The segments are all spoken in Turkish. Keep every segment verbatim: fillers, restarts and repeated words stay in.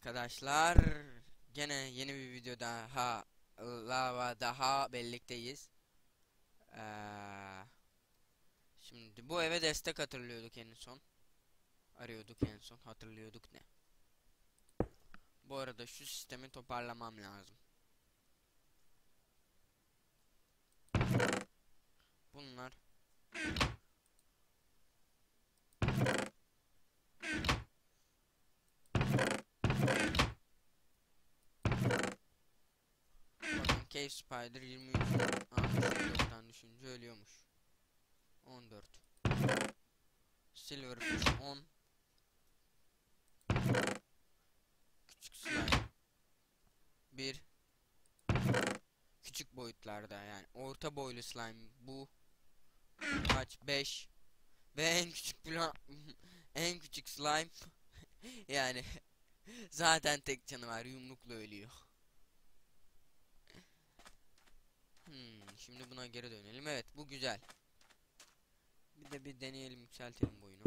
Arkadaşlar, gene yeni bir video daha lava daha birlikteyiz. Ee, Şimdi bu eve destek hatırlıyorduk en son. Arıyorduk en son hatırlıyorduk ne? Bu arada şu sistemi toparlamam lazım. Bunlar bakın, Cave Spider yirmi üç bloktan düşünce ölüyormuş. on dört Silverfish on, küçük slime bir, küçük boyutlarda yani orta boylu slime bu kaç, beş ve en küçük blo en küçük slime yani zaten tek canı var, yumrukla ölüyor. Hmm, şimdi buna geri dönelim. Evet, bu güzel. Bir de bir deneyelim, yükseltelim boyunu.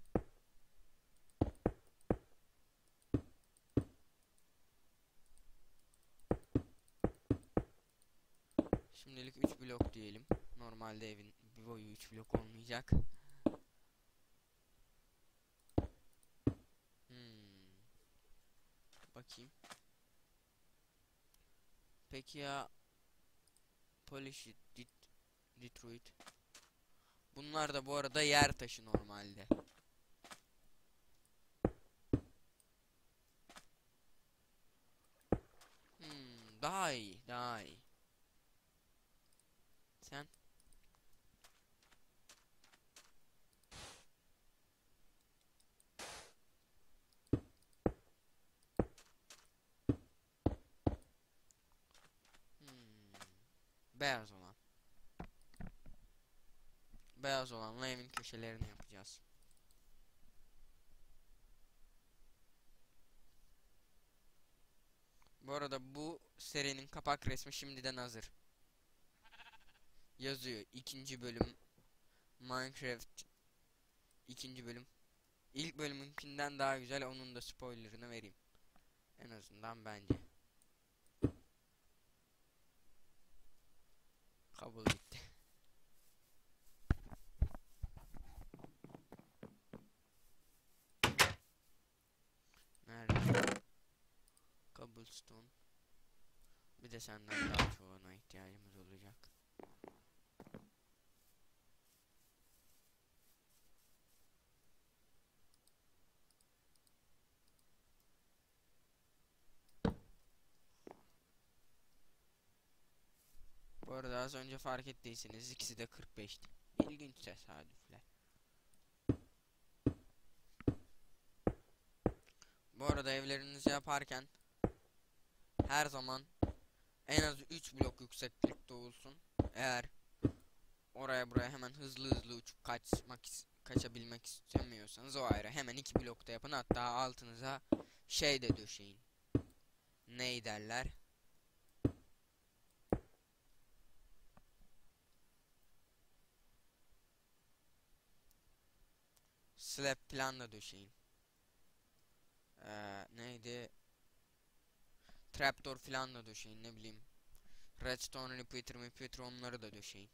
Şimdilik üç blok diyelim. Normalde evin bir boyu üç blok olmayacak. Hmm, bakayım. Peki ya Polish Det Detroit. Bunlar da bu arada yer taşı normalde. Hmm, daha iyi, daha iyi. Sen hmm, beyaz olan. Beyaz olanla evin köşelerini yapacağız. Bu arada bu serinin kapak resmi şimdiden hazır. Yazıyor. İkinci bölüm Minecraft ikinci bölüm. İlk bölümünkinden daha güzel, onun da spoilerını vereyim. En azından bence. Kabul bitti. Nerede? Cobblestone. Bir de senden daha çoğuna ihtiyacımız olacak. Bu arada az önce fark ettiyseniz ikisi de kırk beşti. İlginç tesadüfler. Bu arada evlerinizi yaparken her zaman en az üç blok yükseklikte olsun. Eğer oraya buraya hemen hızlı hızlı uçup kaçmak kaçabilmek istemiyorsanız o ayrı. Hemen iki blokta yapın. Hatta altınıza şey de döşeyin. Ney derler? Slab plan da döşeyin. Ee, neydi? Trapdoor falan da döşeyin, ne bileyim. Redstone repeater repeater onları da döşeyin.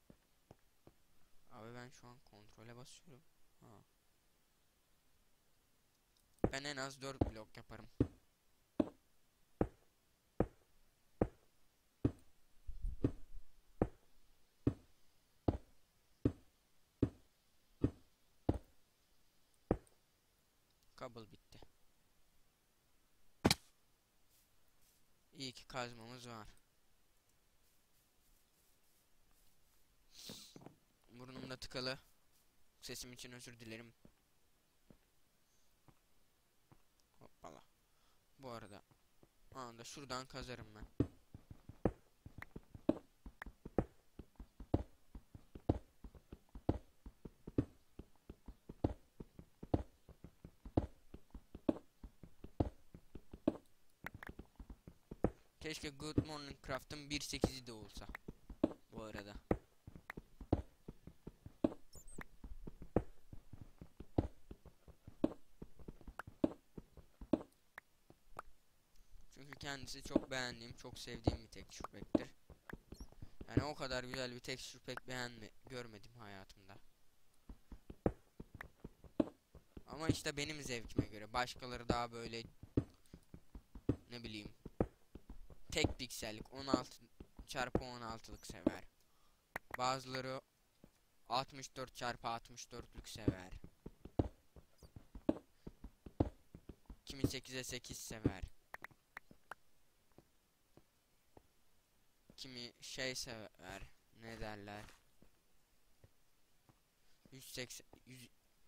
Abi ben şu an kontrole basıyorum. Ha. Ben en az dört blok yaparım. Kabul bitti. İyi ki kazmamız var. Burnumda tıkalı. Sesim için özür dilerim. Hoppala. Bu arada anda şuradan kazarım ben. Keşke Good Morning Craft'ın bir nokta sekizi de olsa. Bu arada. kendisi çok beğendiğim, çok sevdiğim bir texture pack'tir. Yani o kadar güzel bir texture pack beğenme görmedim hayatımda. Ama işte benim zevkime göre başkaları daha böyle ne bileyim tek piksellik on altı çarpı on altılık sever. Bazıları altmış dört çarpı altmış dörtlük sever. Kimi sekize sekiz sever. Kimi şey sever. Ne derler? yüz seksen yüz,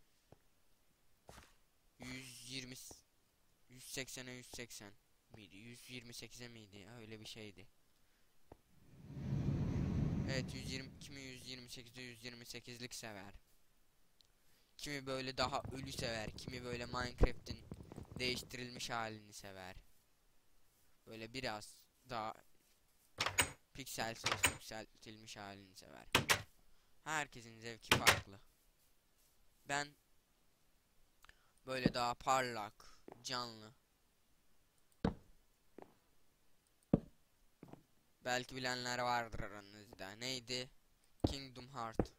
yüz yirmi yüz seksene yüz seksen miydi? yüz yirmi sekize miydi? Öyle bir şeydi. Evet, yüz yirmi, kimi yüz yirmi sekizde yüz yirmi sekizlik sever. Kimi böyle daha ölü sever. Kimi böyle Minecraft'in değiştirilmiş halini sever. Böyle biraz daha pikselsiz yükseltilmiş halini sever. Herkesin zevki farklı. Ben böyle daha parlak, canlı. Belki bilenler vardır aranızda. Neydi? Kingdom Heart.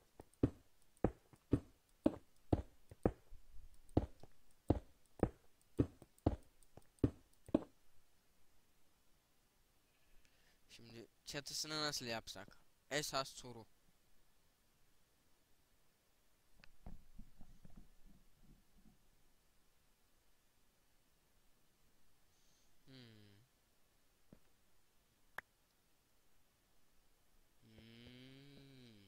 Şimdi çatısını nasıl yapsak? Esas soru. Hmm. Hmm.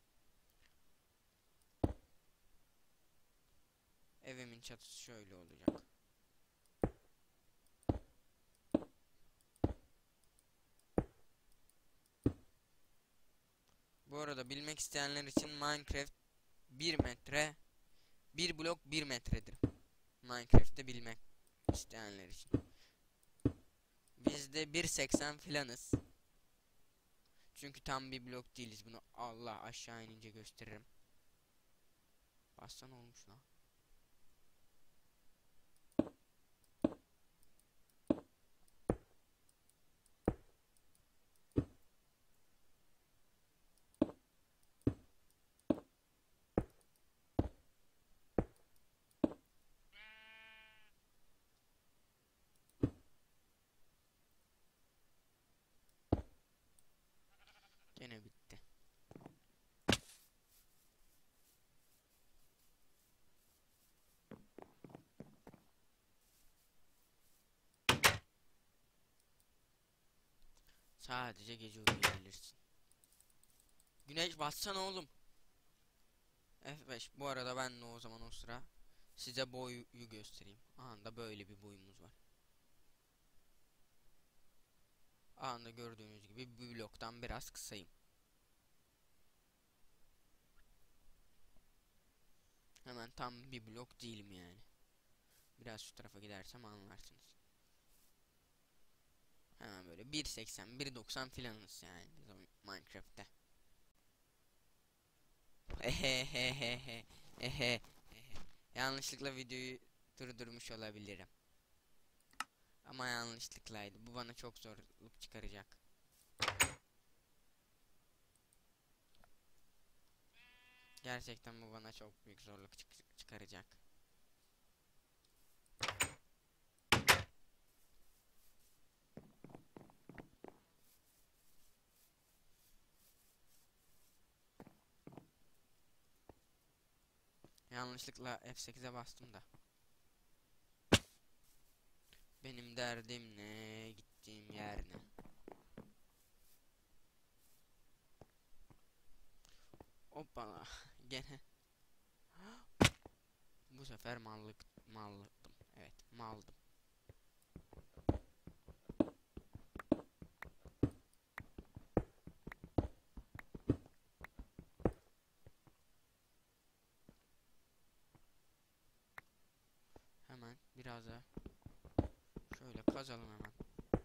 Evimin çatısı şöyle olacak. Bu arada bilmek isteyenler için Minecraft bir metre, bir blok bir metredir. Minecraft'te bilmek isteyenler için. Biz de bir seksen filanız. Çünkü tam bir blok değiliz. Bunu Allah aşağı inince gösteririm. Bassan olmuş lan. Gene bitti. Sadece gece uyuyabilirsin. Güneş batsana oğlum. F beş. Bu arada ben de o zaman o sıra size boyu göstereyim. Anda böyle bir boyumuz var. Anda gördüğünüz gibi bir bloktan biraz kısayım. Hemen tam bir blok değilim yani. Biraz şu tarafa gidersem anlarsınız. Hemen böyle bir seksen bir doksan filanız yani Minecraft'te. Ehehehehe. Ehe. Yanlışlıkla videoyu durdurmuş olabilirim. Ama yanlışlıklaydı. Bu bana çok zorluk çıkaracak. Gerçekten bu bana çok büyük zorluk çık çıkaracak. Yanlışlıkla F sekize bastım da. Benim derdim ne? Gittiğim yer ne? Hoppala. Gene. Bu sefer mallık mallıktım. Evet, maldım. Hemen biraz da şöyle kazalım hemen.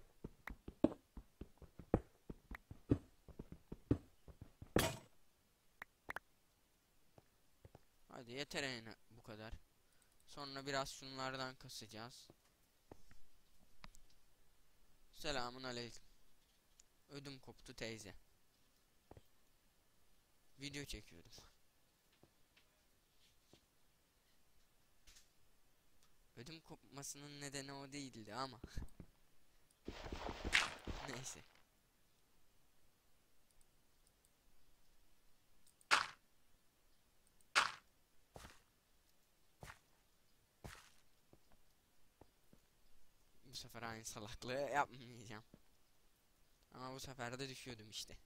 Hadi yeter yani bu kadar. Sonra biraz şunlardan kasacağız. Selamun aleyküm. Ödüm koptu teyze. Video çekiyordum. Ödüm kopmasının nedeni o değildi ama. Neyse. Bu sefer aynı salaklığı yapmayacağım. Ama bu sefer de düşüyordum işte.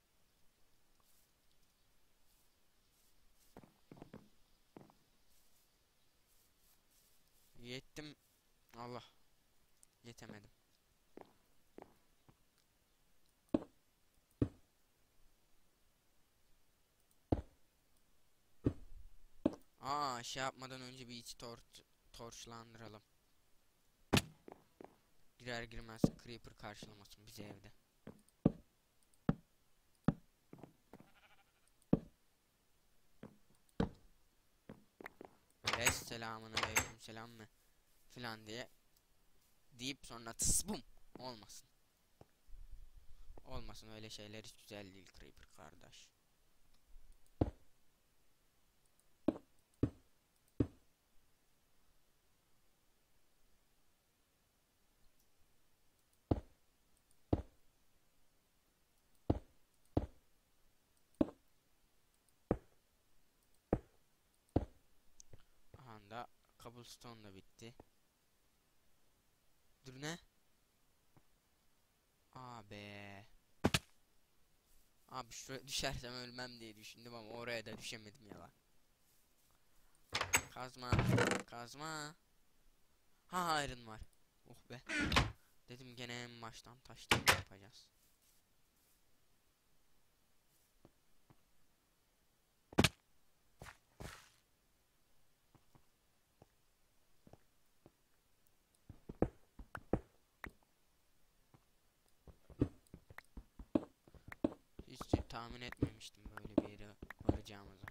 Yettim. Allah. Yetemedim. Aa, şey yapmadan önce bir içi tor torçlandıralım. Girer girmez creeper karşılamasın bizi evde. Böyle selamun aleyküm selam mı filan diye deyip sonra tıs bum olmasın. Olmasın, öyle şeyler hiç güzel değil creeper kardeş. Anda cobblestone da bitti. Dur ne? Abi. Abi şuraya düşersem ölmem diye düşündüm ama oraya da düşemedim ya lan. Kazma. Kazma. Ha, iron var. Oh be. Dedim gene en baştan taştan yapacağız. Hiç tahmin etmemiştim böyle bir yere varacağımızı.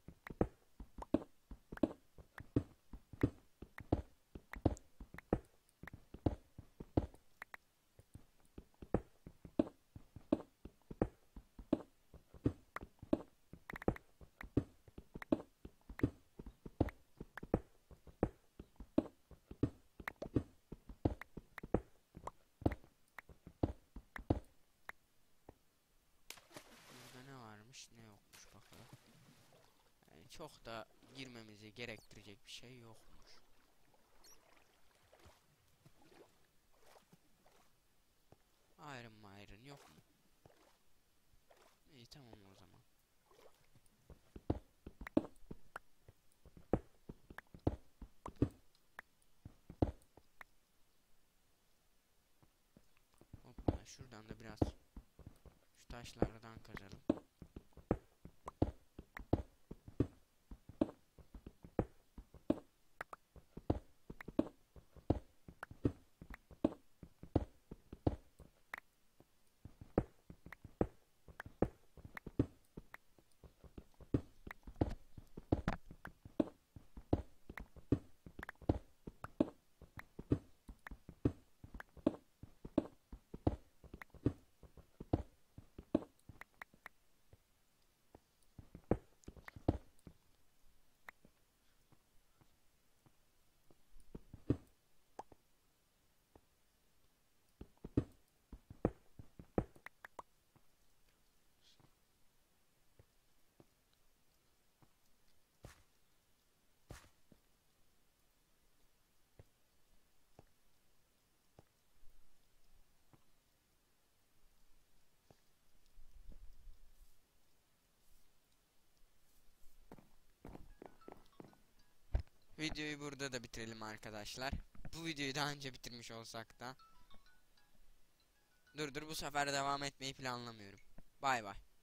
Burada ne varmış ne yokmuş bakalım. Yani çok da girmemizi gerektirecek bir şey yokmuş. Iron mı iron yok mu? İyi tamam o zaman. Hoppa, şuradan da biraz şu taşlardan kazalım. Videoyu burada da bitirelim arkadaşlar. Bu videoyu daha önce bitirmiş olsak da. Dur dur, bu sefer devam etmeyi planlamıyorum. Bay bay.